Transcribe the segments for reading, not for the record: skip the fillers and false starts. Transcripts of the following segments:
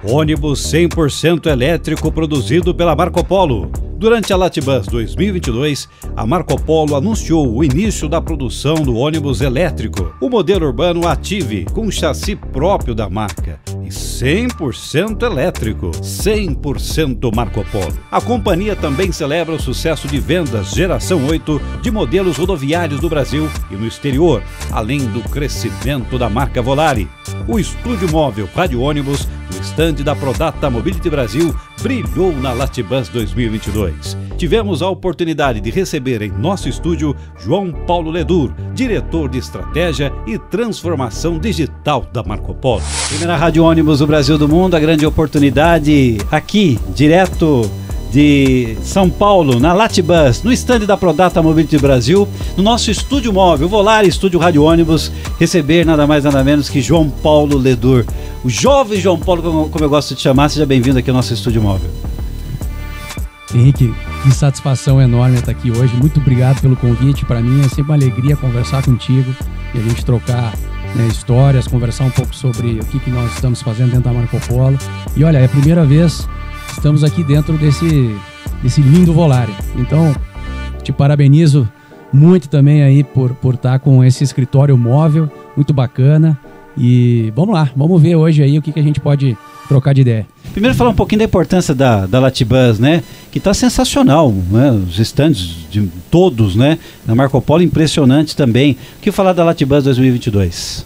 ônibus 100% elétrico produzido pela Marco Polo. Durante a Latibus 2022, a Marco Polo anunciou o início da produção do ônibus elétrico, o modelo urbano Ative, com chassi próprio da marca e 100% elétrico, 100% Marco Polo. A companhia também celebra o sucesso de vendas geração 8 de modelos rodoviários do Brasil e no exterior, além do crescimento da marca Volare. O estúdio móvel Rádio Ônibus, no estande da Prodata Mobility Brasil, brilhou na Latibus 2022. Tivemos a oportunidade de receber em nosso estúdio João Paulo Ledur, diretor de estratégia e transformação digital da Marco Polo. Primeira Rádio Ônibus do Brasil do Mundo, a grande oportunidade aqui, direto de São Paulo, na Latibus, no estande da Prodata Mobility Brasil, no nosso estúdio móvel, Volare Estúdio Rádio Ônibus, receber nada mais nada menos que João Paulo Ledur. O jovem João Paulo, como eu gosto de chamar, seja bem-vindo aqui ao nosso estúdio móvel. Henrique, que satisfação enorme estar aqui hoje, muito obrigado pelo convite, para mim é sempre uma alegria conversar contigo e a gente trocar, né, histórias, conversar um pouco sobre o que nós estamos fazendo dentro da Marco Polo. E olha, é a primeira vez estamos aqui dentro desse lindo Volare. Então, te parabenizo muito também aí por estar com esse escritório móvel, muito bacana. E vamos lá, vamos ver hoje aí o que a gente pode trocar de ideia. Primeiro falar um pouquinho da importância da Latibus, né? Que está sensacional, né? Os stands de todos, né? Da Marco Polo, impressionante também. O que falar da Latibus 2022?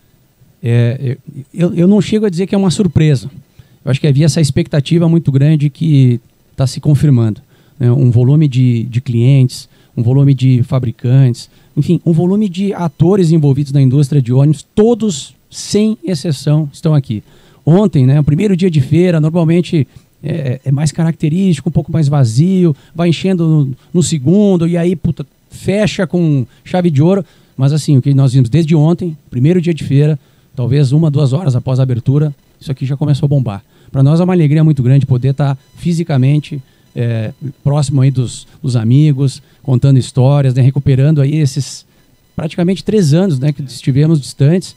Eu não chego a dizer que é uma surpresa. Eu acho que havia essa expectativa muito grande que está se confirmando, né? Um volume de clientes, um volume de fabricantes, enfim, um volume de atores envolvidos na indústria de ônibus, todos, sem exceção, estão aqui. Ontem, né, o primeiro dia de feira, normalmente é mais característico, um pouco mais vazio, vai enchendo no segundo, e aí fecha com chave de ouro. Mas assim, o que nós vimos desde ontem, primeiro dia de feira, talvez 1, 2 horas após a abertura, isso aqui já começou a bombar. Para nós é uma alegria muito grande poder estar fisicamente próximo aí dos amigos, contando histórias, né, recuperando aí esses praticamente 3 anos, né, que estivemos distantes.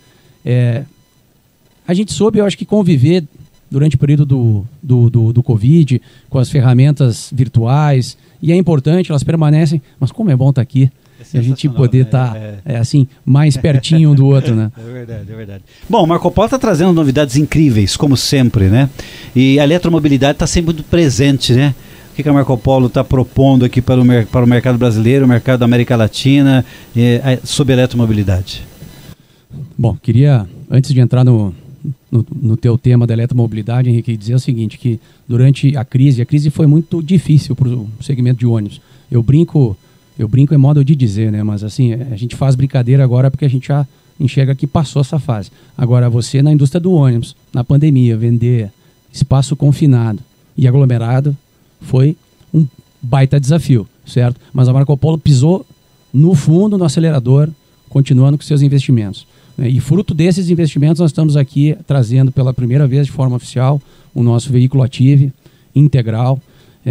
A gente soube, eu acho que conviver durante o período do Covid, com as ferramentas virtuais, e é importante, elas permanecem, mas como é bom estar aqui. E a gente poder estar assim, mais pertinho um do outro, né? É verdade, é verdade. Bom, o Marco Polo está trazendo novidades incríveis, como sempre, né? E a eletromobilidade está sempre muito presente, né? O que a Marco Polo está propondo aqui para o mercado brasileiro, o mercado da América Latina, sobre eletromobilidade? Bom, queria, antes de entrar no teu tema da eletromobilidade, Henrique, dizer o seguinte, que durante a crise foi muito difícil para o segmento de ônibus. Eu brinco em modo de dizer, né? Mas assim, a gente faz brincadeira agora porque a gente já enxerga que passou essa fase. Agora, você na indústria do ônibus, na pandemia, vender espaço confinado e aglomerado foi um baita desafio, certo? Mas a Marco Polo pisou no fundo, no acelerador, continuando com seus investimentos. E fruto desses investimentos, nós estamos aqui trazendo pela primeira vez de forma oficial o nosso veículo Ative, integral.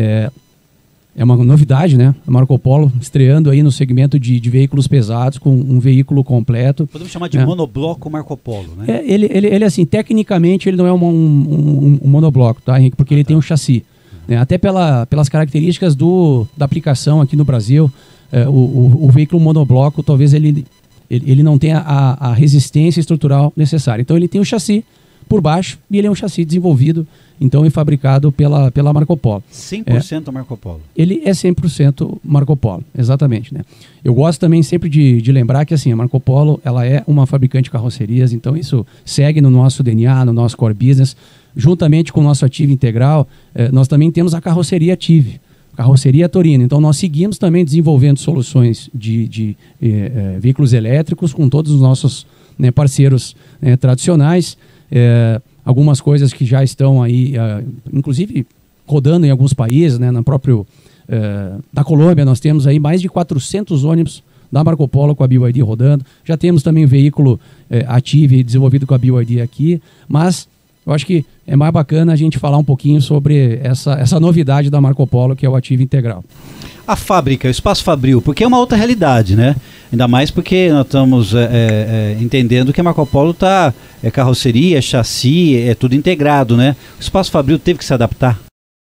É uma novidade, né? A Marco Polo estreando aí no segmento de veículos pesados com um veículo completo. Podemos chamar de monobloco Marco Polo, né? Ele assim, tecnicamente ele não é um monobloco, tá, Henrique? Porque ele tem um chassi. Né? Até pelas características da aplicação aqui no Brasil, o veículo monobloco, talvez ele não tenha a resistência estrutural necessária. Então ele tem um chassi por baixo e ele é um chassi desenvolvido então e fabricado pela Marco Polo. 100% Marco Polo. Ele é 100% Marco Polo, exatamente, né? Eu gosto também sempre de lembrar que assim, a Marco Polo ela é uma fabricante de carrocerias, então isso segue no nosso DNA, no nosso core business. Juntamente com o nosso Ative integral, nós também temos a carroceria Ative, carroceria Torino. Então nós seguimos também desenvolvendo soluções de veículos elétricos com todos os nossos, né, parceiros tradicionais. Algumas coisas que já estão aí, inclusive rodando em alguns países, né, na própria da Colômbia, nós temos aí mais de 400 ônibus da Marco Polo com a BYD rodando. Já temos também o veículo Ative desenvolvido com a BYD aqui, mas eu acho que é mais bacana a gente falar um pouquinho sobre essa novidade da Marco Polo, que é o ativo integral. A fábrica, o espaço fabril, porque é uma outra realidade, né? Ainda mais porque nós estamos entendendo que a Marco Polo é carroceria, chassi, é tudo integrado, né? O espaço fabril teve que se adaptar.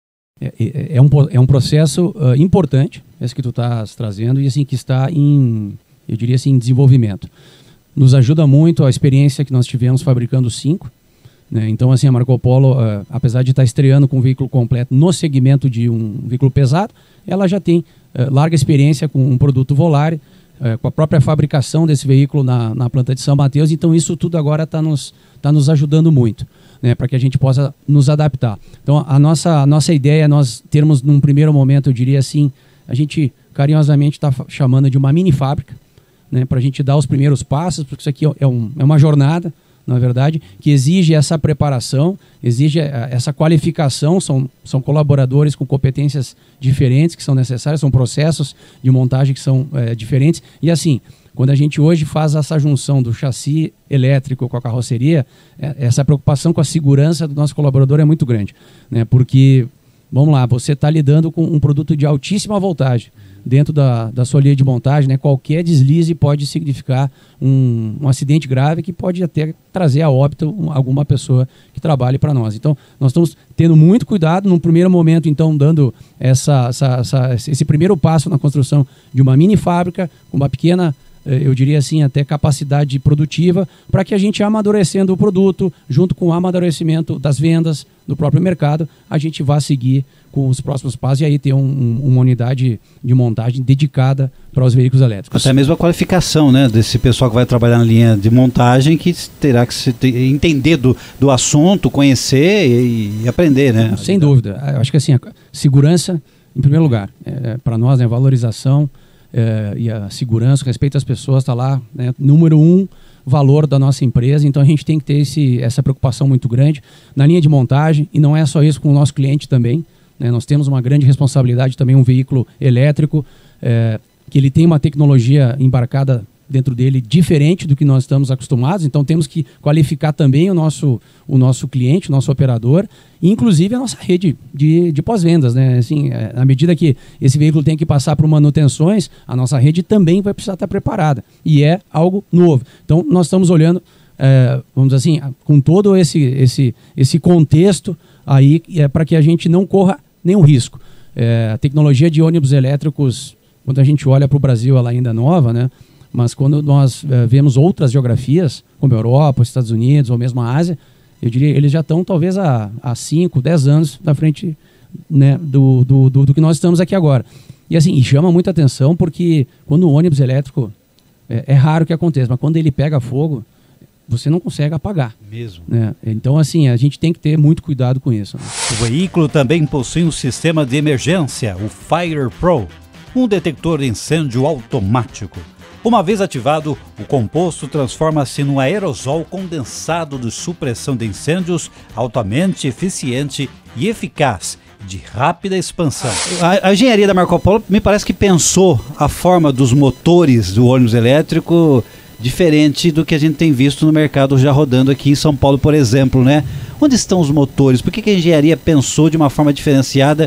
É um processo importante, esse que tu estás trazendo, e assim, que está eu diria assim, em desenvolvimento. Nos ajuda muito a experiência que nós tivemos fabricando 5, né? Então, assim, a Marco Polo, apesar de estar estreando com um veículo completo no segmento de um veículo pesado, ela já tem larga experiência com um produto Volare, com a própria fabricação desse veículo na planta de São Mateus. Então, isso tudo agora está nos ajudando muito, né, para que a gente possa nos adaptar. Então, a nossa ideia é nós termos, num primeiro momento, eu diria assim, a gente carinhosamente está chamando de uma mini fábrica, né, para a gente dar os primeiros passos, porque isso aqui é uma jornada, na verdade, que exige essa preparação, exige essa qualificação, são colaboradores com competências diferentes que são necessárias, são processos de montagem que são diferentes. E assim, quando a gente hoje faz essa junção do chassi elétrico com a carroceria, essa preocupação com a segurança do nosso colaborador é muito grande, né? Porque, vamos lá, você está lidando com um produto de altíssima voltagem dentro da sua linha de montagem, né? Qualquer deslize pode significar um acidente grave que pode até trazer a óbito alguma pessoa que trabalhe para nós. Então, nós estamos tendo muito cuidado, num primeiro momento, então, dando esse primeiro passo na construção de uma mini fábrica, com uma pequena, eu diria assim, até capacidade produtiva, para que a gente, amadurecendo o produto, junto com o amadurecimento das vendas do próprio mercado, a gente vá seguir com os próximos passos e aí ter uma unidade de montagem dedicada para os veículos elétricos. Até mesmo a qualificação, né, desse pessoal que vai trabalhar na linha de montagem, que terá que entender do assunto, conhecer e aprender, né? Sem dúvida. Eu acho que assim, a segurança, em primeiro lugar, para nós, né, a valorização e a segurança, o respeito às pessoas está lá, né, número 1, valor da nossa empresa. Então a gente tem que ter essa preocupação muito grande na linha de montagem, e não é só isso com o nosso cliente também, né? Nós temos uma grande responsabilidade também, um veículo elétrico, que ele tem uma tecnologia embarcada dentro dele diferente do que nós estamos acostumados, então temos que qualificar também o nosso cliente, o nosso operador, e inclusive a nossa rede de pós-vendas, né? Assim, à medida que esse veículo tem que passar por manutenções, a nossa rede também vai precisar estar preparada, e é algo novo. Então nós estamos olhando, vamos dizer assim, com todo esse contexto aí, para que a gente não corra nenhum risco. A tecnologia de ônibus elétricos, quando a gente olha para o Brasil, ela ainda é nova, né? Mas quando nós vemos outras geografias, como a Europa, os Estados Unidos ou mesmo a Ásia, eu diria eles já estão talvez há 5, 10 anos na frente, né, do que nós estamos aqui agora. E assim, chama muita atenção porque quando o ônibus elétrico, é raro que aconteça, mas quando ele pega fogo, você não consegue apagar. Mesmo. Né? Então, assim, a gente tem que ter muito cuidado com isso. Né? O veículo também possui um sistema de emergência, o Fire Pro, um detector de incêndio automático. Uma vez ativado, o composto transforma-se num aerosol condensado de supressão de incêndios altamente eficiente e eficaz, de rápida expansão. A engenharia da Marco Polo me parece que pensou a forma dos motores do ônibus elétrico diferente do que a gente tem visto no mercado já rodando aqui em São Paulo, por exemplo, né? Onde estão os motores? Por que a engenharia pensou de uma forma diferenciada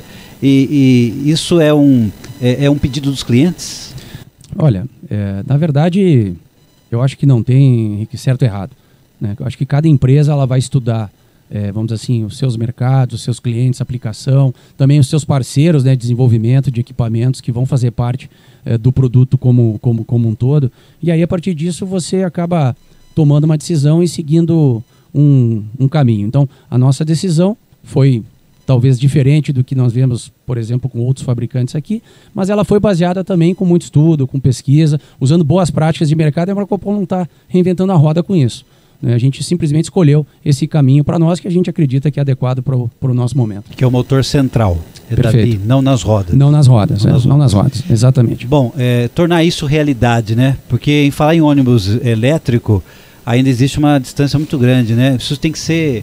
e isso é um pedido dos clientes? Olha, na verdade, eu acho que não tem certo ou errado, né? Eu acho que cada empresa ela vai estudar, vamos dizer assim, os seus mercados, os seus clientes, aplicação, também os seus parceiros, né, de desenvolvimento de equipamentos que vão fazer parte do produto como um todo. E aí, a partir disso, você acaba tomando uma decisão e seguindo um caminho. Então, a nossa decisão foi talvez diferente do que nós vemos, por exemplo, com outros fabricantes aqui, mas ela foi baseada também com muito estudo, com pesquisa, usando boas práticas de mercado, e a Marco Polo não está reinventando a roda com isso. A gente simplesmente escolheu esse caminho para nós que a gente acredita que é adequado para o nosso momento. Que é o motor central. Perfeito. Não nas rodas. Não nas rodas, não nas rodas, exatamente. Bom, tornar isso realidade, né? Porque em falar em ônibus elétrico, ainda existe uma distância muito grande, né? Isso tem que ser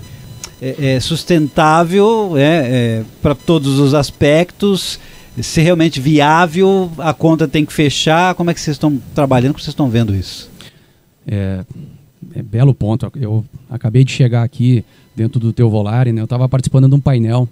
sustentável para todos os aspectos, ser realmente viável, a conta tem que fechar. Como é que vocês estão trabalhando, como vocês estão vendo isso? Belo ponto. Eu acabei de chegar aqui dentro do teu Volare, né? Eu estava participando de um painel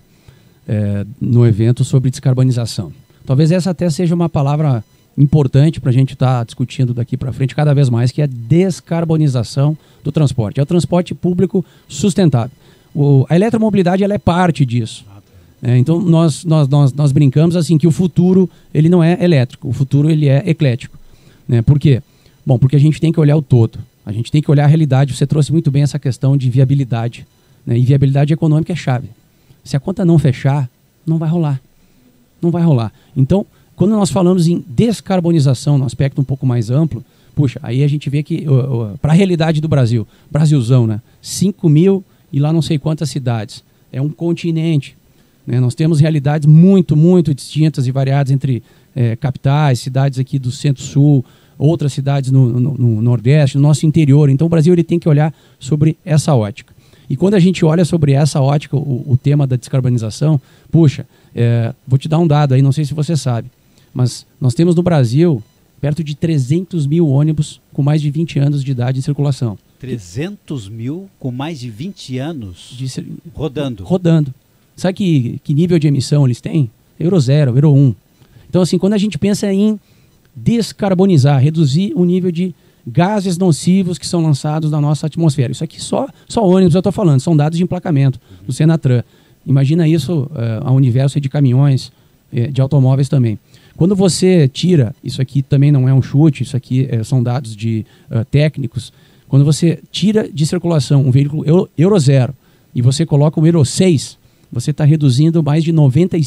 no evento sobre descarbonização. Talvez essa até seja uma palavra importante para a gente estar discutindo daqui para frente cada vez mais, que é a descarbonização do transporte. É o transporte público sustentável. A eletromobilidade ela é parte disso. Então nós brincamos assim que o futuro ele não é elétrico, o futuro ele é eclético. Né? Por quê? Bom, porque a gente tem que olhar o todo. A gente tem que olhar a realidade. Você trouxe muito bem essa questão de viabilidade. Né? E viabilidade econômica é chave. Se a conta não fechar, não vai rolar. Não vai rolar. Então, quando nós falamos em descarbonização, no aspecto um pouco mais amplo, puxa, aí a gente vê que, para a realidade do Brasil, Brasilzão, né? 5 mil e lá não sei quantas cidades. É um continente. Né? Nós temos realidades muito, muito distintas e variadas entre capitais, cidades aqui do Centro-Sul, outras cidades no Nordeste, no nosso interior. Então o Brasil ele tem que olhar sobre essa ótica. E quando a gente olha sobre essa ótica, o tema da descarbonização, puxa, vou te dar um dado aí, não sei se você sabe, mas nós temos no Brasil perto de 300 mil ônibus com mais de 20 anos de idade em circulação. 300 mil com mais de 20 anos rodando? Rodando. Sabe que nível de emissão eles têm? Euro 0, Euro 1. Então assim, quando a gente pensa em descarbonizar, reduzir o nível de gases nocivos que são lançados na nossa atmosfera. Isso aqui só ônibus eu estou falando, são dados de emplacamento do Senatran. Imagina isso ao universo de caminhões, de automóveis também. Quando você tira, isso aqui também não é um chute, isso aqui são dados de técnicos, quando você tira de circulação um veículo Euro 0 e você coloca o Euro 6, você está reduzindo mais de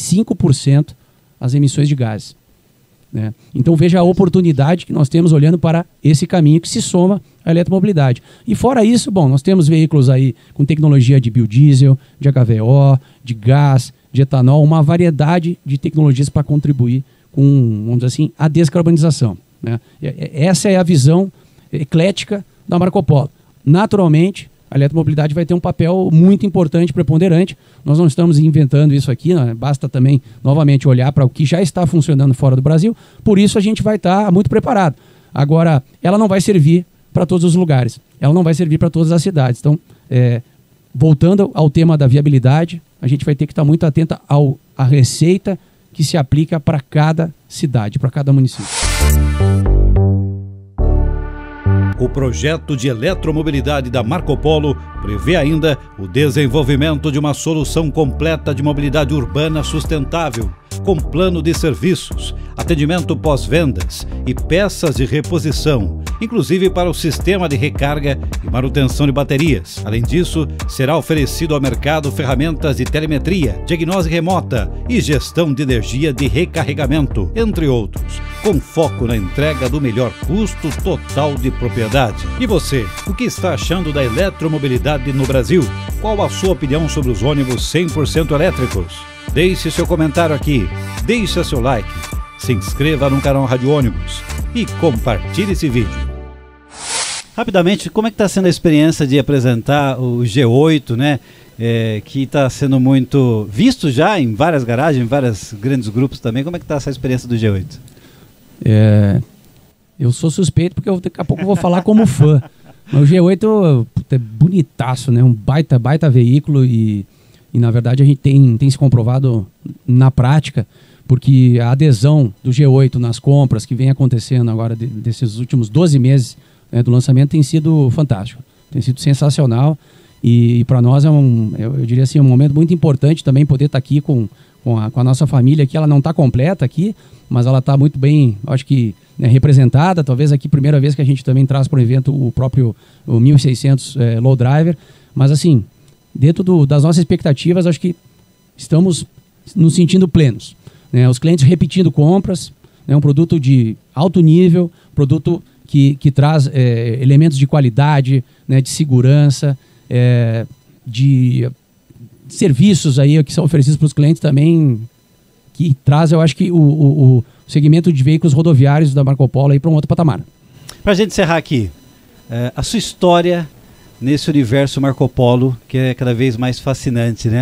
95% as emissões de gases. Né? Então veja a oportunidade que nós temos olhando para esse caminho que se soma à eletromobilidade. E fora isso, bom, nós temos veículos aí com tecnologia de biodiesel, de HVO, de gás, de etanol, uma variedade de tecnologias para contribuir com, vamos dizer assim, a descarbonização. Né? Essa é a visão eclética da Marco Polo. Naturalmente, a eletromobilidade vai ter um papel muito importante, preponderante. Nós não estamos inventando isso aqui, né? Basta também, novamente, olhar para o que já está funcionando fora do Brasil. Por isso, a gente vai estar muito preparado. Agora, ela não vai servir para todos os lugares. Ela não vai servir para todas as cidades. Então, voltando ao tema da viabilidade, a gente vai ter que estar muito atento à receita que se aplica para cada cidade, para cada município. O projeto de eletromobilidade da Marco Polo prevê ainda o desenvolvimento de uma solução completa de mobilidade urbana sustentável, com plano de serviços, atendimento pós-vendas e peças de reposição, inclusive para o sistema de recarga e manutenção de baterias. Além disso, será oferecido ao mercado ferramentas de telemetria, diagnose remota e gestão de energia de recarregamento, entre outros, com foco na entrega do melhor custo total de propriedade. E você, o que está achando da eletromobilidade no Brasil? Qual a sua opinião sobre os ônibus 100% elétricos? Deixe seu comentário aqui, deixe seu like, se inscreva no canal Rádio Ônibus e compartilhe esse vídeo. Rapidamente, como é que está sendo a experiência de apresentar o G8, né? Que está sendo muito visto já em várias garagens, em vários grandes grupos também. Como é que está essa experiência do G8? Eu sou suspeito porque daqui a pouco eu vou falar como fã. Mas o G8 é bonitaço, né? Um baita veículo e na verdade a gente tem se comprovado na prática, porque a adesão do G8 nas compras que vem acontecendo agora desses últimos 12 meses, né, do lançamento tem sido fantástico, tem sido sensacional e para nós eu diria assim, um momento muito importante também poder estar aqui com a nossa família, que ela não está completa aqui, mas ela está muito bem, acho que representada, talvez aqui primeira vez que a gente também traz para o evento o 1600 Low Driver, mas assim, dentro das nossas expectativas, acho que estamos nos sentindo plenos. Né? Os clientes repetindo compras, né? Um produto de alto nível, produto que traz elementos de qualidade, né? De segurança, de serviços aí que são oferecidos para os clientes também, que traz, eu acho que o segmento de veículos rodoviários da Marco Polo aí para um outro patamar. Para a gente encerrar aqui, a sua história nesse universo Marco Polo, que é cada vez mais fascinante, né?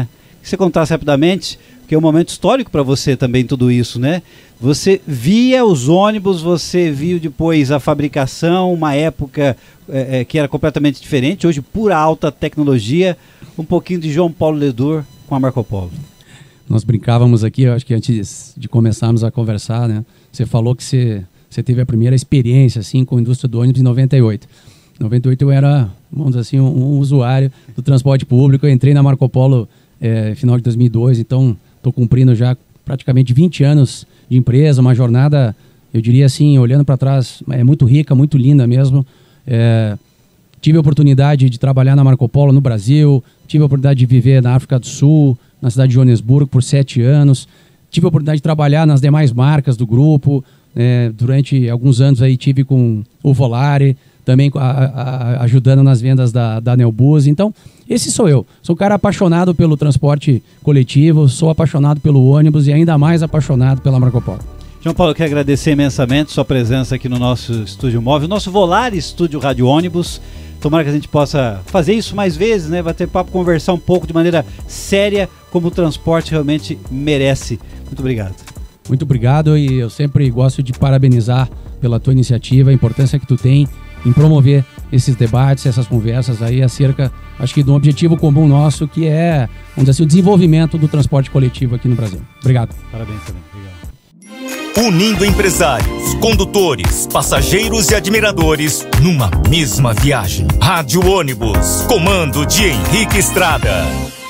que você contasse rapidamente, porque é um momento histórico para você também tudo isso, né? Você via os ônibus, você viu depois a fabricação, uma época que era completamente diferente, hoje pura alta tecnologia, um pouquinho de João Paulo Ledor com a Marco Polo. Nós brincávamos aqui, eu acho que antes de começarmos a conversar, né? Você falou que você teve a primeira experiência assim, com a indústria do ônibus em 98. Em 98 eu era, vamos dizer assim, um usuário do transporte público. Eu entrei na Marco Polo final de 2002, então estou cumprindo já praticamente 20 anos de empresa, uma jornada, eu diria assim, olhando para trás, muito rica, muito linda mesmo. Tive a oportunidade de trabalhar na Marco Polo no Brasil, tive a oportunidade de viver na África do Sul, na cidade de Joanesburgo por 7 anos, tive a oportunidade de trabalhar nas demais marcas do grupo, durante alguns anos aí tive com o Volare, também ajudando nas vendas da Neobus. Então, esse sou eu. Sou um cara apaixonado pelo transporte coletivo, sou apaixonado pelo ônibus e ainda mais apaixonado pela Marco Polo. João Paulo, eu quero agradecer imensamente sua presença aqui no nosso estúdio móvel, nosso Volare Estúdio Rádio Ônibus. Tomara que a gente possa fazer isso mais vezes, né? Bater papo, conversar um pouco de maneira séria, como o transporte realmente merece. Muito obrigado. Muito obrigado, e eu sempre gosto de parabenizar pela tua iniciativa, a importância que tu tem em promover esses debates, essas conversas aí acerca, acho que de um objetivo comum nosso, que é, vamos dizer assim, o desenvolvimento do transporte coletivo aqui no Brasil. Obrigado. Parabéns também. Obrigado. Unindo empresários, condutores, passageiros e admiradores numa mesma viagem. Rádio Ônibus, comando de Henrique Estrada.